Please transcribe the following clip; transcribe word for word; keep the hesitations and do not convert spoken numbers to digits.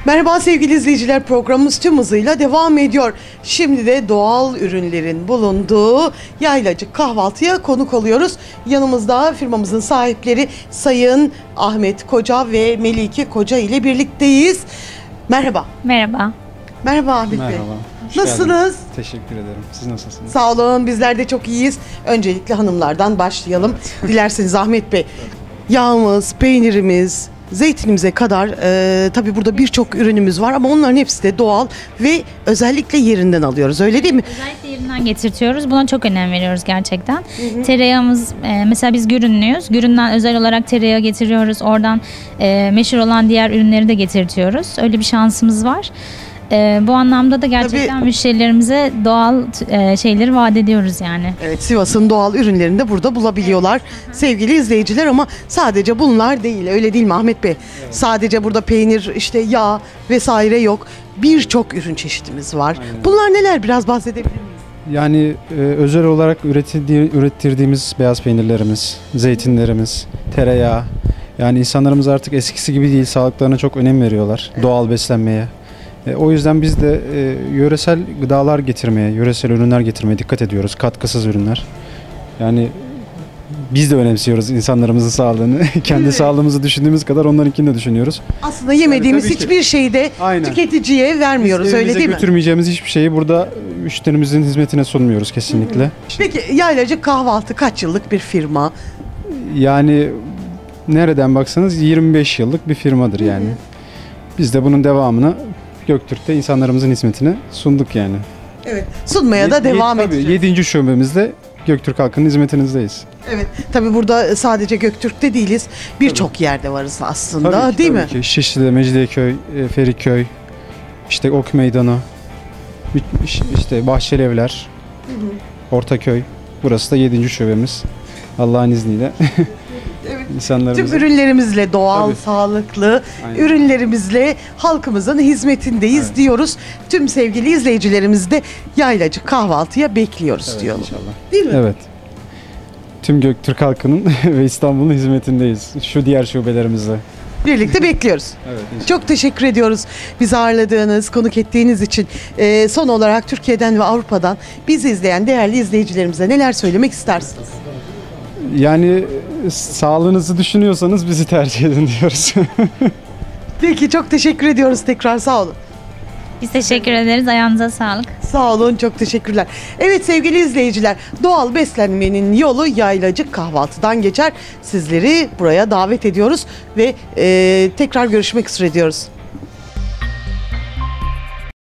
Merhaba sevgili izleyiciler, programımız tüm hızıyla devam ediyor. Şimdi de doğal ürünlerin bulunduğu Yaylacık Kahvaltı'ya konuk oluyoruz. Yanımızda firmamızın sahipleri Sayın Ahmet Koca ve Melike Koca ile birlikteyiz. Merhaba. Merhaba. Merhaba Ahmet Bey. Merhaba. Hoş Nasılsınız? geldiniz. Teşekkür ederim. Siz nasılsınız? Sağ olun, bizler de çok iyiyiz. Öncelikle hanımlardan başlayalım. Dilerseniz Ahmet Bey. Yağımız, peynirimiz, zeytinimize kadar e, tabii burada birçok ürünümüz var ama onların hepsi de doğal ve özellikle yerinden alıyoruz, öyle değil mi? Özellikle yerinden getirtiyoruz. Buna çok önem veriyoruz gerçekten. Hı hı. Tereyağımız, e, mesela biz Gürünlüyüz. Güründen özel olarak tereyağı getiriyoruz. Oradan e, meşhur olan diğer ürünleri de getirtiyoruz. Öyle bir şansımız var. E, bu anlamda da gerçekten Tabii, müşterilerimize doğal e, şeyleri vaat ediyoruz yani. Evet, Sivas'ın doğal ürünlerini de burada bulabiliyorlar evet. Sevgili izleyiciler, ama sadece bunlar değil, öyle değil mi Ahmet Bey? Evet. Sadece burada peynir, işte yağ vesaire yok. Birçok ürün çeşitimiz var. Aynen. Bunlar neler, biraz bahsedebilir miyiz? Yani e, özel olarak üretildiği, ürettirdiğimiz beyaz peynirlerimiz, zeytinlerimiz, tereyağı. Yani insanlarımız artık eskisi gibi değil, sağlıklarına çok önem veriyorlar, evet. Doğal beslenmeye. E, o yüzden biz de e, yöresel gıdalar getirmeye, yöresel ürünler getirmeye dikkat ediyoruz. Katkısız ürünler. Yani biz de önemsiyoruz insanlarımızın sağlığını. Kendi evet. sağlığımızı düşündüğümüz kadar onlarınkini de düşünüyoruz. Aslında yemediğimiz yani hiçbir şeyi de Aynen. tüketiciye vermiyoruz, biz öyle değil mi? Götürmeyeceğimiz hiçbir şeyi burada müşterimizin hizmetine sunmuyoruz kesinlikle. Hı hı. Peki Yaylacık Kahvaltı kaç yıllık bir firma? Yani nereden baksanız yirmi beş yıllık bir firmadır yani. Hı hı. Biz de bunun devamını Göktürk'te insanlarımızın hizmetine sunduk yani. Evet, sunmaya da devam tabii, edeceğiz. yedinci şubemizde Göktürk halkının hizmetinizdeyiz. Evet, tabii burada sadece Göktürk'te değiliz, birçok yerde varız aslında, tabii ki, değil tabii mi? Ki. Şişli'de, Mecidiyeköy, Feriköy, işte Ok Meydanı, işte Bahçelievler, hı hı. Ortaköy. Burası da yedinci şubemiz. Allah'ın izniyle. Evet. Tüm ürünlerimizle doğal, Tabii. sağlıklı Aynen. ürünlerimizle halkımızın hizmetindeyiz evet. diyoruz. Tüm sevgili izleyicilerimiz de Yaylacık Kahvaltı'ya bekliyoruz evet, diyorlar. İnşallah. Değil mi? Evet. Tüm Göktürk halkının ve İstanbul'un hizmetindeyiz. Şu diğer şubelerimizle. Birlikte bekliyoruz. Evet, çok teşekkür ediyoruz bizi ağırladığınız, konuk ettiğiniz için. Ee, son olarak Türkiye'den ve Avrupa'dan bizi izleyen değerli izleyicilerimize neler söylemek istersiniz? Yani sağlığınızı düşünüyorsanız bizi tercih edin diyoruz. Peki, çok teşekkür ediyoruz tekrar, sağ olun. Biz teşekkür ederiz, ayağınıza sağlık. Sağ olun, çok teşekkürler. Evet sevgili izleyiciler, doğal beslenmenin yolu Yaylacık Kahvaltı'dan geçer. Sizleri buraya davet ediyoruz ve e, tekrar görüşmek üzere diyoruz.